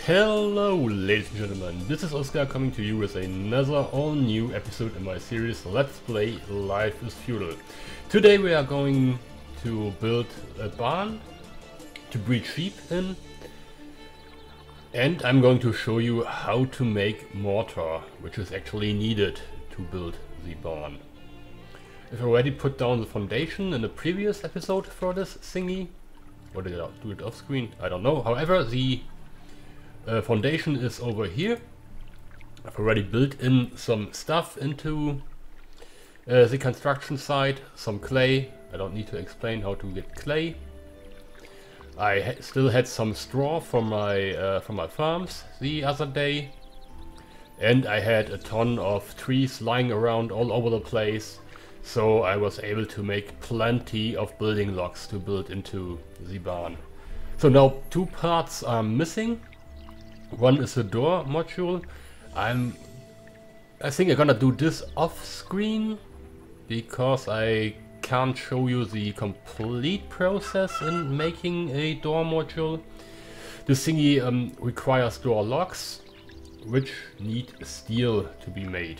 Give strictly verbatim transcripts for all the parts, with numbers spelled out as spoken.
Hello ladies and gentlemen, this is Oscar coming to you with another all new episode in my series Let's Play Life is Feudal. Today we are going to build a barn to breed sheep in, and I'm going to show you how to make mortar, which is actually needed to build the barn. I've already put down the foundation in the previous episode for this thingy. Or did I do it off screen? I don't know. However, the uh, foundation is over here. I've already built in some stuff into uh, the construction site. Some clay. I don't need to explain how to get clay. I ha still had some straw from my uh, from my farms the other day, and I had a ton of trees lying around all over the place. So I was able to make plenty of building blocks to build into the barn. So now two parts are missing. One is the door module. I'm, I think I'm gonna do this off screen because I can't show you the complete process in making a door module. This thingy um, requires door locks, which need steel to be made.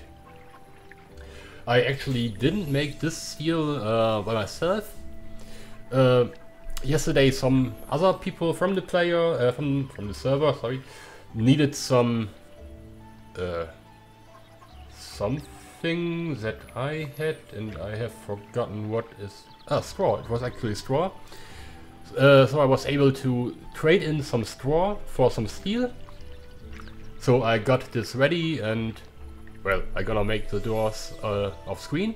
I actually didn't make this steel uh, by myself. Uh, yesterday some other people from the player, uh, from, from the server, sorry, needed some uh, something that I had, and I have forgotten what is... Ah, straw. It was actually straw. Uh, so I was able to trade in some straw for some steel. So I got this ready, and well, I'm gonna make the doors uh, off screen.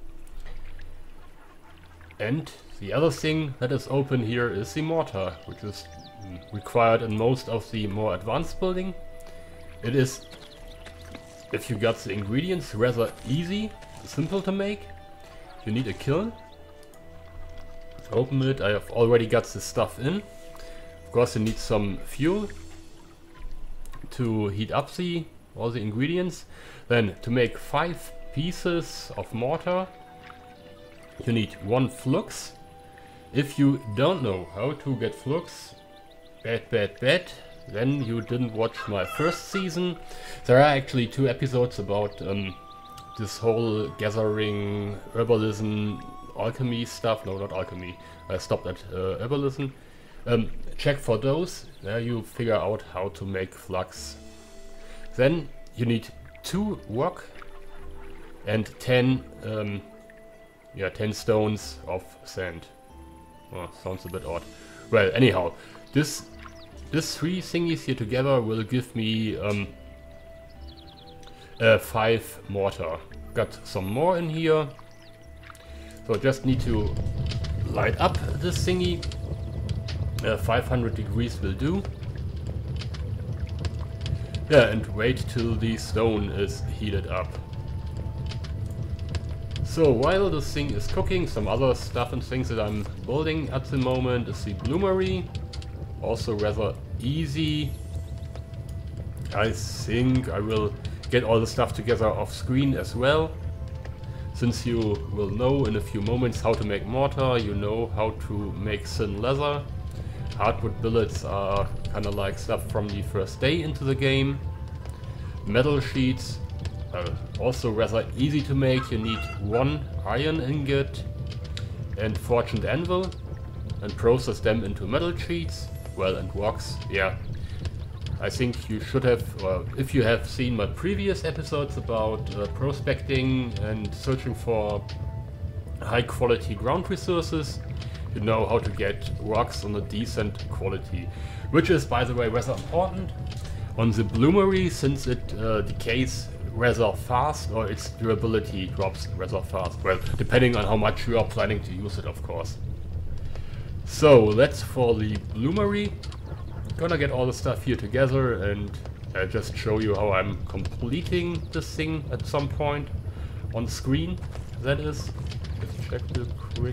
And the other thing that is open here is the mortar, which is required in most of the more advanced building. It is, if you got the ingredients, rather easy, simple to make. You need a kiln. Open it. I have already got the stuff in. Of course you need some fuel to heat up the all the ingredients. Then to make five pieces of mortar you need one flux. If you don't know how to get flux, bad bad bad, then you didn't watch my first season. There are actually two episodes about um, this whole gathering, herbalism, alchemy stuff. No, not alchemy, I stopped at uh, herbalism. Um, check for those, there you figure out how to make flux. Then you need two rock and ten, um, yeah, ten stones of sand. Oh, sounds a bit odd. Well, anyhow, this this three thingies here together will give me um, uh, five mortar. Got some more in here, so I just need to light up this thingy. Uh, five hundred degrees will do. Yeah, and wait till the stone is heated up. So while this thing is cooking, some other stuff and things that I'm building at the moment is the bloomery. Also rather easy. I think I will get all the stuff together off screen as well. Since you will know in a few moments how to make mortar, you know how to make thin leather. Hardwood billets are kind of like stuff from the first day into the game. Metal sheets, uh, also rather easy to make. You need one iron ingot and forged anvil and process them into metal sheets. Well, and rocks, yeah. I think you should have, uh, if you have seen my previous episodes about uh, prospecting and searching for high quality ground resources, you know how to get rocks on a decent quality, which is, by the way, rather important on the bloomery, since it uh, decays rather fast, or its durability drops rather fast. Well, depending on how much you are planning to use it, of course. So that's for the bloomery. Gonna get all the stuff here together and uh, just show you how I'm completing this thing at some point on screen. That is, let's check real quick.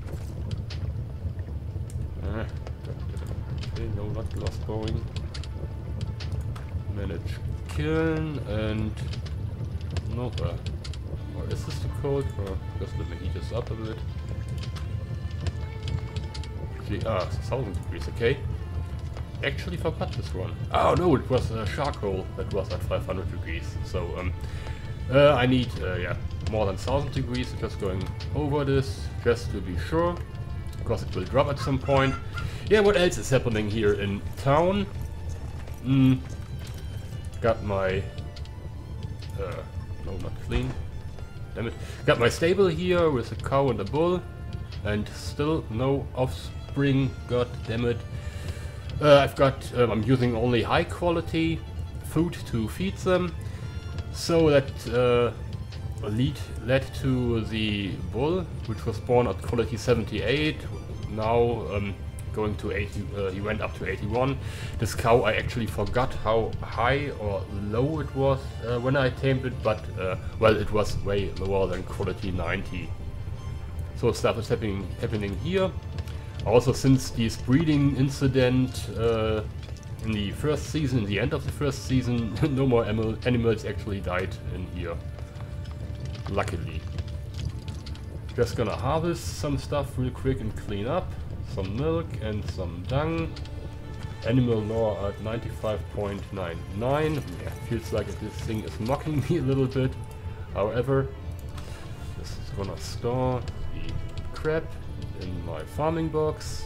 Uh, okay, no, not glass blowing. Manage kiln and no, uh, or is this too cold? Or just let me heat this up a bit. Actually, ah, it's one thousand degrees, okay. actually forgot this one. Oh no, it was uh, charcoal that was at five hundred degrees. So um, uh, I need uh, yeah more than one thousand degrees. Just going over this just to be sure, because it will drop at some point. Yeah, what else is happening here in town? Mm, got my uh, no, not clean. Damn it. Got my stable here with a cow and a bull, and still no offspring. God damn it. Uh, I've got, um, I'm using only high quality food to feed them, so that uh, lead led to the bull, which was born at quality seventy-eight, now um, going to eighty, uh, he went up to eighty-one. This cow, I actually forgot how high or low it was uh, when I tamed it, but uh, well, it was way lower than quality ninety. So stuff is happening, happening here. Also, since this breeding incident uh, in the first season, in the end of the first season, no more animals actually died in here. Luckily. Just gonna harvest some stuff real quick and clean up. Some milk and some dung. Animal law at ninety-five point nine nine. Yeah, feels like this thing is mocking me a little bit. However, this is gonna store the crap in my farming box.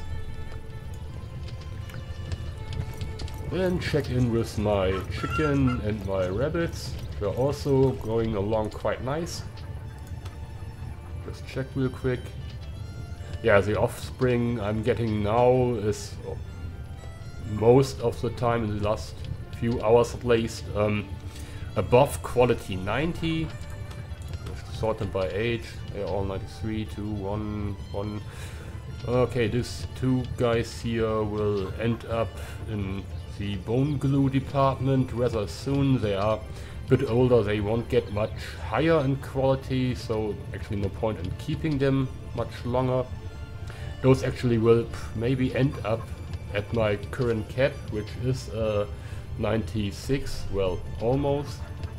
Then check in with my chicken and my rabbits. They're also going along quite nice. Just check real quick. Yeah, the offspring I'm getting now is most of the time, in the last few hours at least, um, above quality ninety. Just sort them by age. They're all ninety-three, two, one, one. Okay, these two guys here will end up in the bone glue department rather soon. They are a bit older, they won't get much higher in quality, so actually no point in keeping them much longer. Those actually will maybe end up at my current cap, which is uh, ninety-six, well, almost.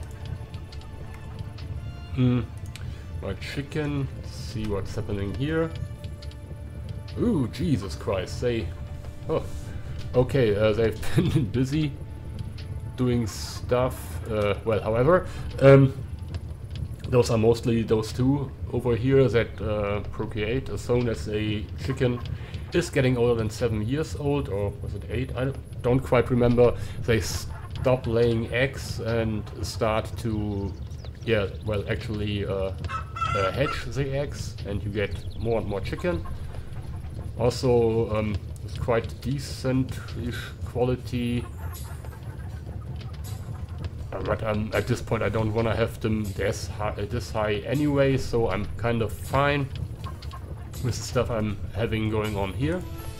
Hmm. My chicken, see what's happening here. Ooh, Jesus Christ, they... Oh, okay, uh, they've been busy doing stuff. Uh, well, however, um, those are mostly those two over here that uh, procreate as soon as a chicken is getting older than seven years old, or was it eight? I don't quite remember. They stop laying eggs and start to, yeah, well, actually uh, uh, hatch the eggs, and you get more and more chicken. Also, um, it's quite decent-ish quality. Uh, but um, at this point I don't want to have them this high, uh, this high anyway, so I'm kind of fine with the stuff I'm having going on here.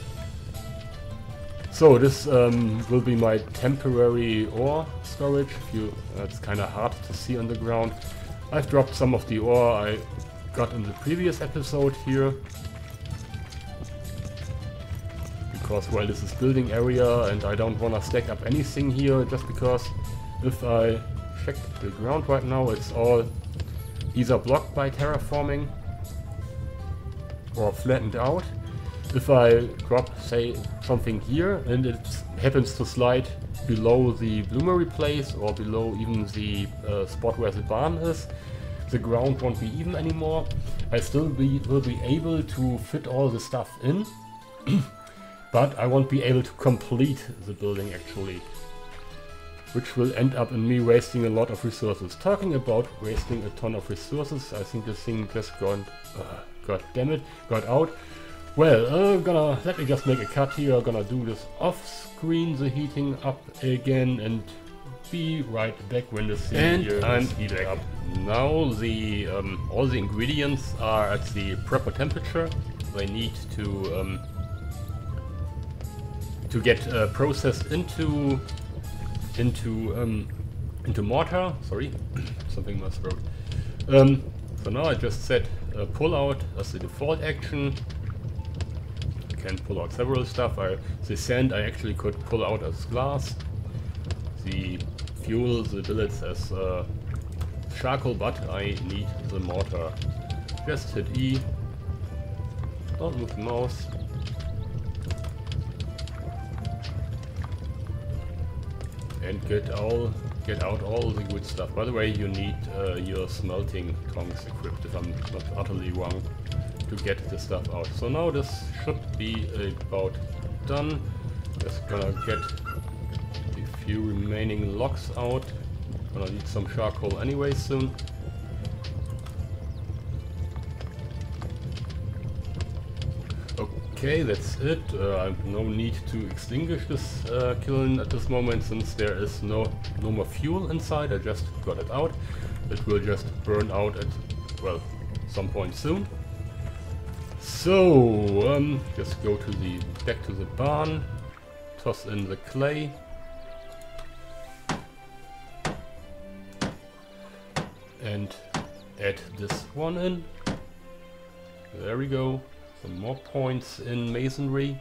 So this um, will be my temporary ore storage. If you, uh, it's kind of hard to see on the ground. I've dropped some of the ore I got in the previous episode here. Because, well, this is building area and I don't want to stack up anything here, just because if I check the ground right now, it's all either blocked by terraforming or flattened out. If I drop, say, something here and it happens to slide below the bloomery place or below even the uh, spot where the barn is, the ground won't be even anymore. I still be, will be able to fit all the stuff in. But I won't be able to complete the building actually, which will end up in me wasting a lot of resources. Talking about wasting a ton of resources, I think this thing just got, uh, god damn it, got out. Well, uh, gonna, let me just make a cut here, gonna do this off screen, the heating up again, and be right back when the thing and here I'm is heating up. Now the, um, all the ingredients are at the proper temperature. They need to um, to get uh, processed into into um, into mortar. Sorry, something in my throat. Um, so now I just set uh, pull out as the default action. I can pull out several stuff. I, the sand I actually could pull out as glass. The fuel, the billets as uh, charcoal, but I need the mortar. Just hit E. Don't move the mouse. and get all get out all the good stuff. By the way, you need uh, your smelting tongs equipped, if I'm not utterly wrong, to get the stuff out. So now this should be about done. Just gonna get a few remaining logs out. Gonna need some charcoal anyway soon. Okay, that's it. Uh, I have no need to extinguish this uh, kiln at this moment, since there is no no more fuel inside. I just got it out. It will just burn out at, well, some point soon. So um, just go to the back to the barn, toss in the clay, and add this one in. There we go. Some more points in masonry.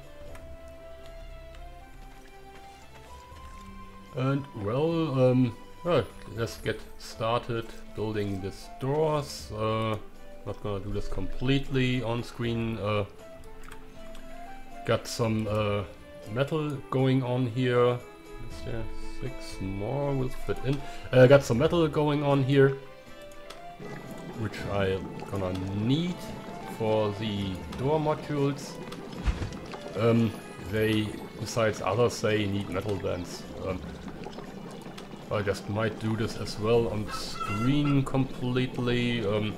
And well, um, well, let's get started building these doors. Uh, not gonna do this completely on screen. Uh, got some uh, metal going on here. Is there six more? Will fit in. Uh, got some metal going on here, which I'm gonna need for the door modules. Um, they, besides others, say need metal bands. Um, I just might do this as well on screen completely. Um,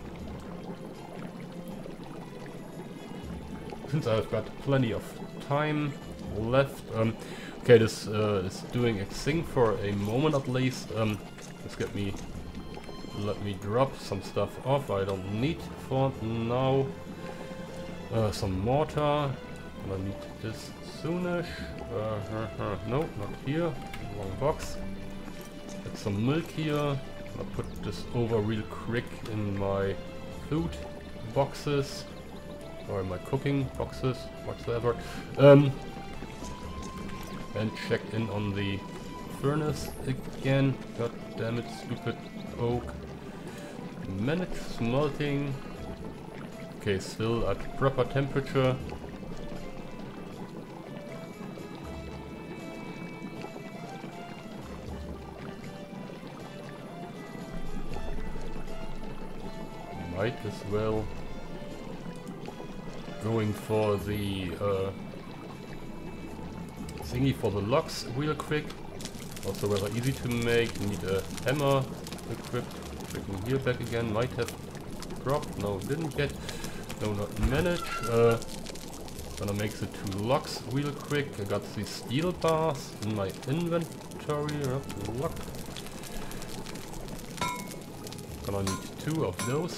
since I've got plenty of time left. Um, okay, this uh, is doing its thing for a moment at least. Um, just get me, let me drop some stuff off I don't need for now. Uh, some mortar. I need this soonish. Uh, uh, uh, no, not here. Wrong box. Get some milk here. I'll put this over real quick in my food boxes or in my cooking boxes, whatsoever. Um, and check in on the furnace again. God damn it, stupid oak. Manage smelting. Okay, still at proper temperature. Might as well going for the uh, thingy for the logs real quick. Also rather easy to make. Need a hammer equipped. Bring here back again. Might have dropped. No, didn't get. No, not manage. Uh, gonna make the two logs real quick. I got the steel bars in my inventory. Uh, lock. Gonna need two of those.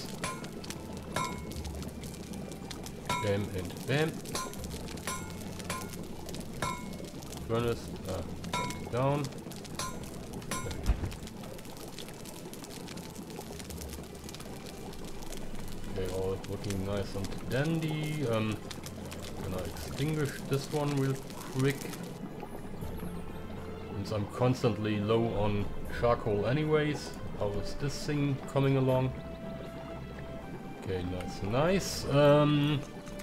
Bam and bam. Furnace uh, went down. Okay, all looking nice and dandy. Um, gonna extinguish this one real quick, since I'm constantly low on charcoal anyways. How is this thing coming along? Okay, nice, nice. Um,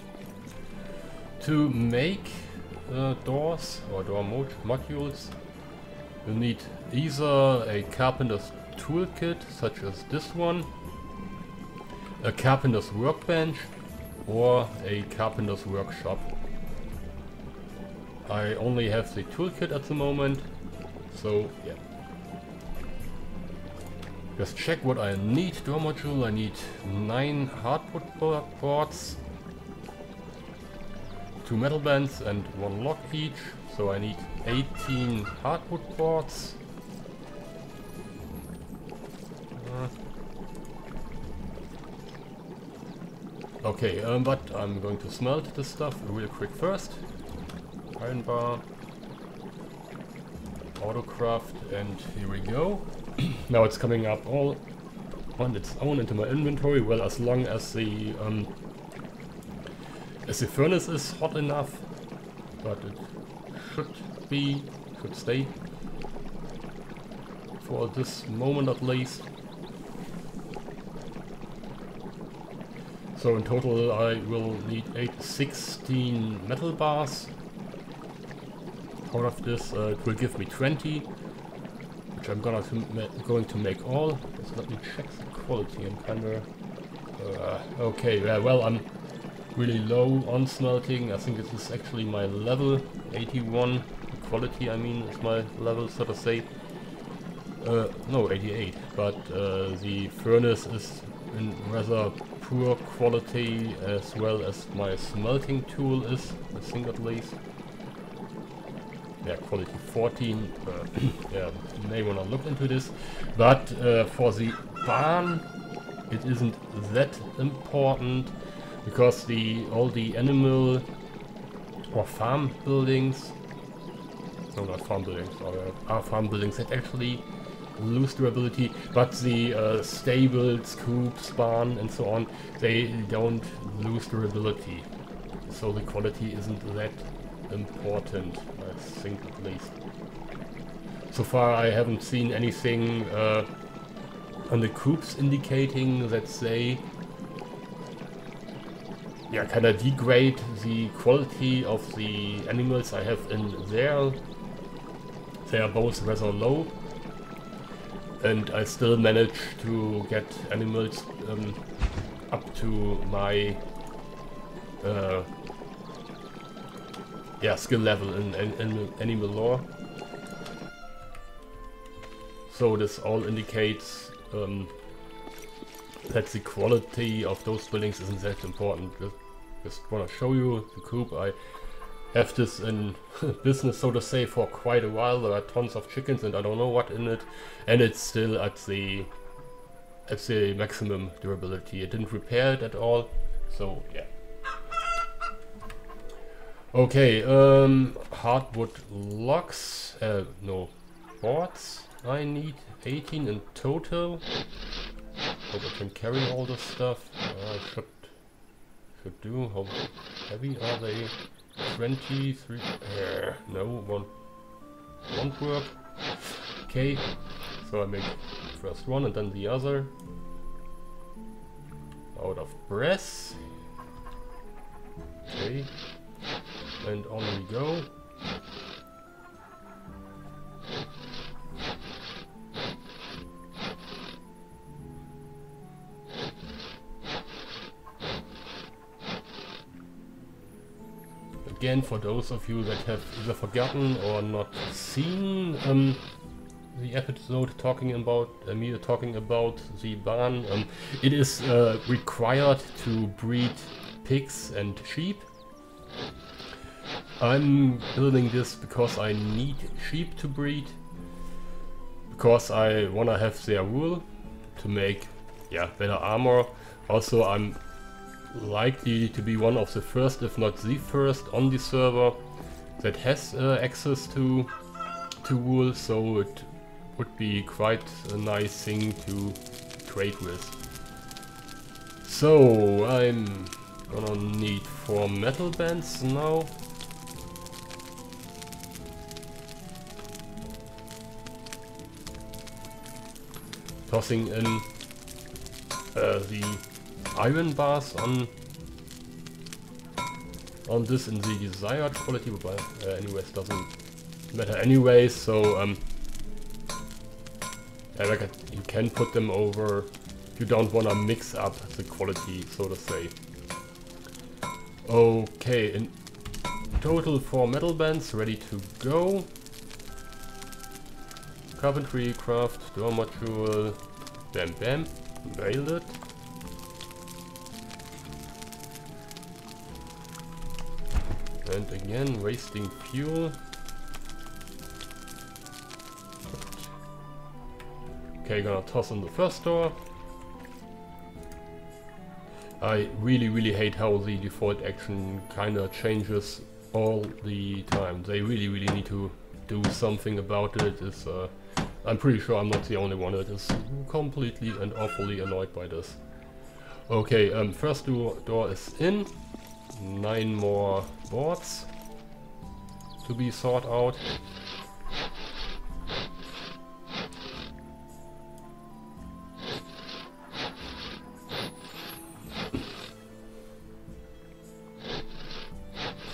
to make uh, doors or door mod modules, you need either a carpenter's toolkit, such as this one, a carpenter's workbench, or a carpenter's workshop. I only have the toolkit at the moment, so yeah. Just check what I need. Door module, I need nine hardwood boards, two metal bands and one log each, so I need eighteen hardwood boards. Uh, Okay, um, but I'm going to smelt this stuff real quick first. Iron bar, autocraft, and here we go. Now it's coming up all on its own into my inventory. Well, as long as the um, as the furnace is hot enough, but it should be, should stay for this moment at least. So in total I will need eight, sixteen metal bars. Out of this uh, it will give me twenty. which I'm gonna to ma going to make all. Just let me check the quality. I'm kinda uh, okay. Yeah, well, I'm really low on smelting. I think this is actually my level eighty-one. The quality, I mean, is my level, so to say. Uh, no, eighty-eight. But uh, the furnace is in rather poor quality, as well as my smelting tool is, I think at least. Yeah, quality fourteen. Uh, yeah, you may want to look into this. But uh, for the barn, it isn't that important, because the all the animal or farm buildings, no, not farm buildings, or are farm buildings that actually lose durability, but the uh, stables, coops, barn, and so on, they don't lose durability. So the quality isn't that important, I think, at least. So far I haven't seen anything uh, on the coops indicating that they yeah, kind of degrade the quality of the animals I have in there. They are both rather low, and I still manage to get animals um, up to my uh, yeah, skill level in, in, in animal lore. So this all indicates um, that the quality of those buildings isn't that important. Just, just want to show you the coop. I have this in business, so to say, for quite a while. There are tons of chickens and I don't know what in it, and it's still at the at the maximum durability. It didn't repair it at all, so yeah. Okay, um, hardwood logs, uh, no, boards. I need eighteen in total. Hope I can carry all this stuff. Uh, should should do. How heavy are they? twenty-three. Uh, no, one won't work. Okay, so I make first one and then the other. Out of breath. Okay, and on we go. Again, for those of you that have either forgotten or not seen um, the episode talking about uh, me talking about the barn, um, it is uh, required to breed pigs and sheep. I'm building this because I need sheep to breed, because I wanna have their wool to make yeah better armor. Also, I'm likely to be one of the first, if not the first, on the server that has uh, access to to wool, so it would be quite a nice thing to trade with. So I'm gonna need four metal bands now. Tossing in uh, the iron bars on on this in the desired quality, but uh, anyways, doesn't matter anyway. So um, I reckon you can put them over if you don't want to mix up the quality, so to say. Okay, in total four metal bands ready to go. Carpentry, craft, door module, bam bam, nailed it. And again, wasting fuel. Okay, gonna toss in the first door. I really, really hate how the default action kinda changes all the time. They really, really need to do something about it. It's, uh, I'm pretty sure I'm not the only one that is completely and awfully annoyed by this. Okay, um, first door, door is in. Nine more boards to be sought out.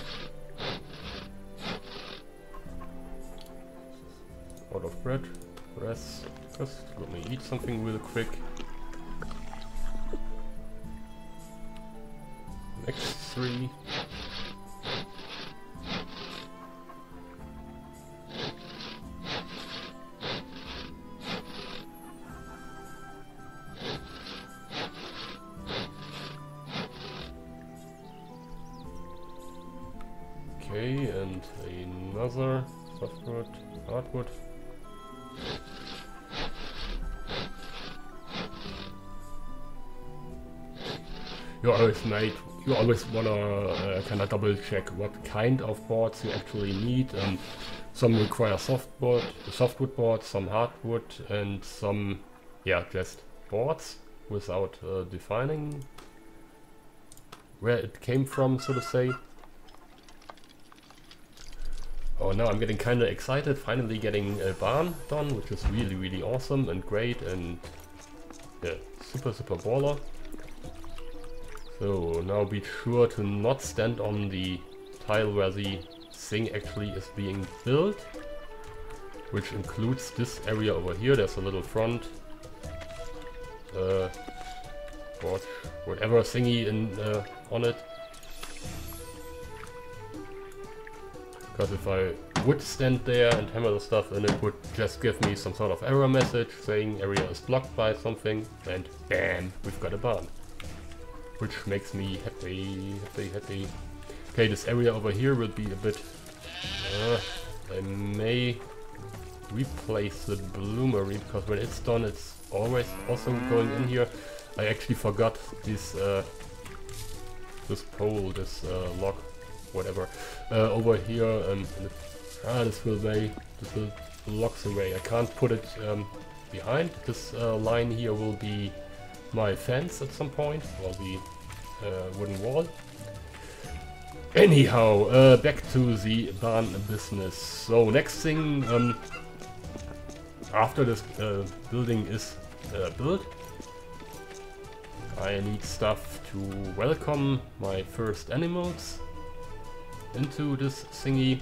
Out of bread. rest. Just let me eat something real quick. Next three. Okay, and another softwood, hardwood. You always made, you always wanna uh, kind of double check what kind of boards you actually need. Um, some require softwood, softwood boards, some hardwood, and some, yeah, just boards without uh, defining where it came from, so to say. Oh, now I'm getting kind of excited, finally getting a barn done, which is really, really awesome and great and yeah, super, super baller. So now be sure to not stand on the tile where the thing actually is being built, which includes this area over here. There's a little front uh, board, whatever thingy in, uh, on it. Because if I would stand there and hammer the stuff in, it would just give me some sort of error message saying area is blocked by something, and bam, we've got a barn. Which makes me happy, happy, happy. Okay, this area over here will be a bit... Uh, I may replace the bloomery, because when it's done it's always also going in here. I actually forgot this, uh, this pole, this uh, log. Whatever, uh, over here, um, and it, ah, this will weigh, this will blocks away. I can't put it um, behind. This uh, line here will be my fence at some point, or the uh, wooden wall. Anyhow, uh, back to the barn business. So next thing, um, after this uh, building is uh, built, I need stuff to welcome my first animals into this thingy,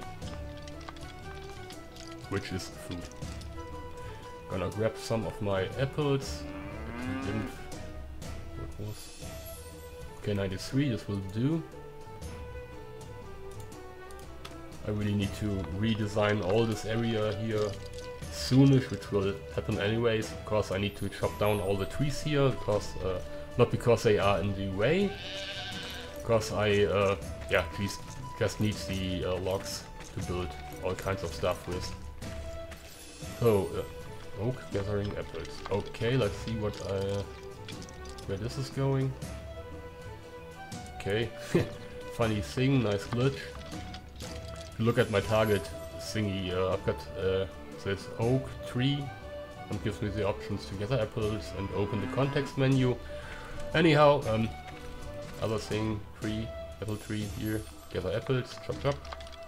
which is food. Gonna grab some of my apples. Actually didn't. What was? Okay, ninety-three, this will do. I really need to redesign all this area here soonish, which will happen anyways, because I need to chop down all the trees here, because uh, not because they are in the way, because I, uh, yeah, geez, just need the uh, logs to build all kinds of stuff with. So, uh, oak gathering apples. Okay, let's see what I, where this is going. Okay, funny thing, nice glitch. If you look at my target thingy, uh, I've got uh, this oak tree, and gives me the options to gather apples and open the context menu. Anyhow, um, other thing, tree, apple tree here. Gather apples, chop chop.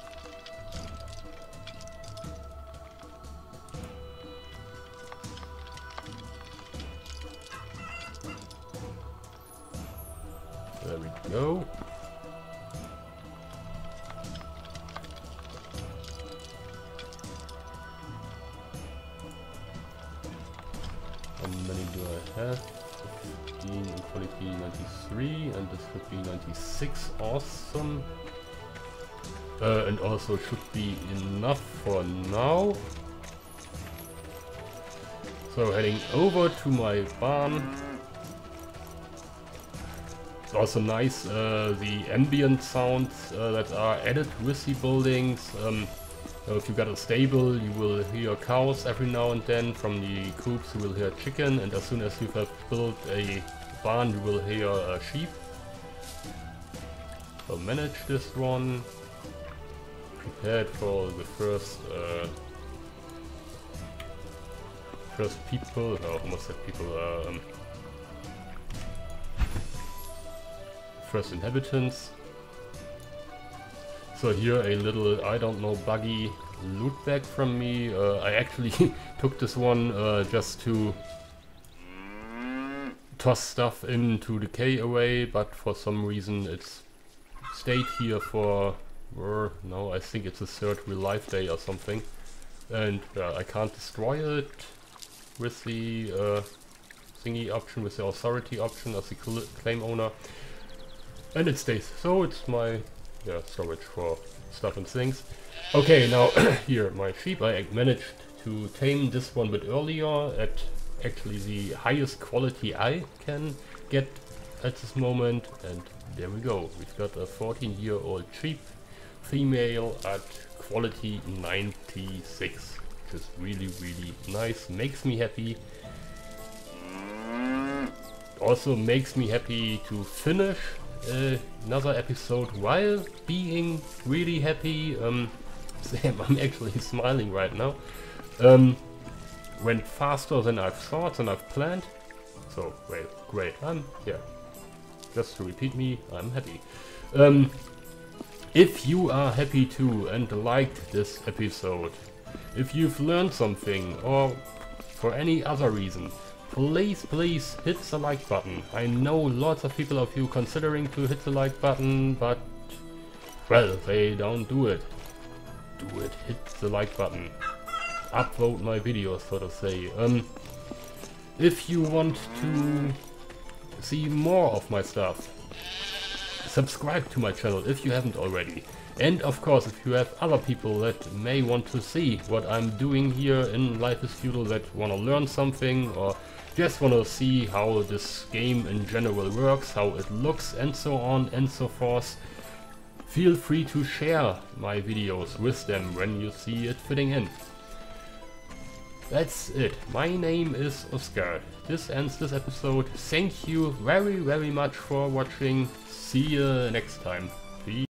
There we go. How many do I have? fifteen and quality ninety-three, and this should be ninety-six. Awesome. Uh, and also should be enough for now. So heading over to my barn. It's also nice, uh, the ambient sounds uh, that are added with the buildings. Um, so if you got a stable, you will hear cows every now and then. From the coops you will hear chicken, and as soon as you have built a barn you will hear uh, sheep. So manage this one. Prepared for the first uh, first people, oh, almost said people, um, first inhabitants. So here a little, I don't know, buggy loot bag from me. Uh, I actually took this one uh, just to toss stuff into decay away, but for some reason it's stayed here for, or no, I think it's a third real life day or something. and uh, I can't destroy it with the uh, thingy option, with the authority option as the cl claim owner, and it stays. So it's my yeah storage for stuff and things. Okay, now here my sheep. I managed to tame this one bit earlier at actually the highest quality I can get at this moment, and there we go. We've got a fourteen year old sheep female at quality ninety-six, which is really really nice. Makes me happy. Also makes me happy to finish uh, another episode while being really happy. Um, I'm actually smiling right now. Um, went faster than I've thought and I've planned. So, well, great. I'm, yeah, just to repeat me, I'm happy. Um, if you are happy too and liked this episode, if you've learned something or for any other reason, please, please hit the like button. I know lots of people of you considering to hit the like button, but, well, they don't do it. Do it, hit the like button. Upvote my videos, so to say. Um, if you want to see more of my stuff, subscribe to my channel if you haven't already. And of course, if you have other people that may want to see what I'm doing here in Life is Feudal, that want to learn something or just want to see how this game in general works, how it looks and so on and so forth, feel free to share my videos with them when you see it fitting in. That's it. My name is Oscar. This ends this episode. Thank you very very much for watching. See you next time. Peace.